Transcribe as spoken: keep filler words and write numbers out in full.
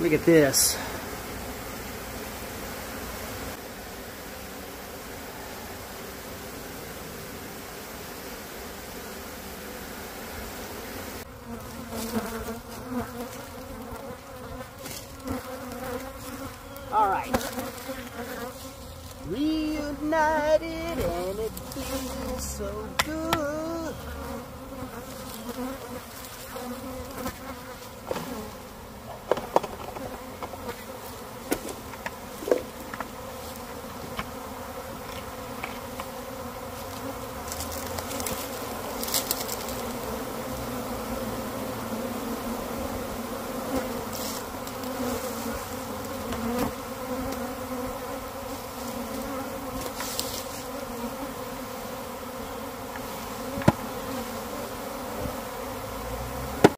Look at this. All right. Reunited and it feels so good.